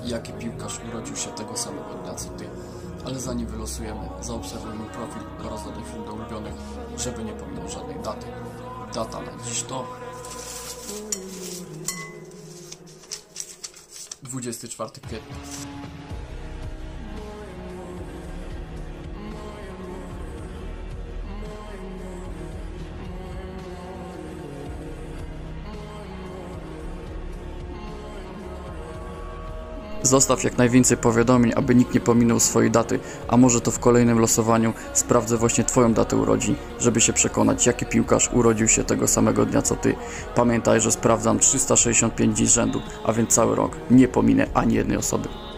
jaki piłkarz urodził się tego samego dnia co Ty. Ale zanim wylosujemy, zaobserwuj mój profil oraz dodaj film do ulubionych, żeby nie pominął żadnej daty. Data na dziś to 24 kwietnia. Zostaw jak najwięcej powiadomień, aby nikt nie pominął swojej daty, a może to w kolejnym losowaniu sprawdzę właśnie Twoją datę urodzin, żeby się przekonać, jaki piłkarz urodził się tego samego dnia co Ty. Pamiętaj, że sprawdzam 365 dni z rzędu, a więc cały rok nie pominę ani jednej osoby.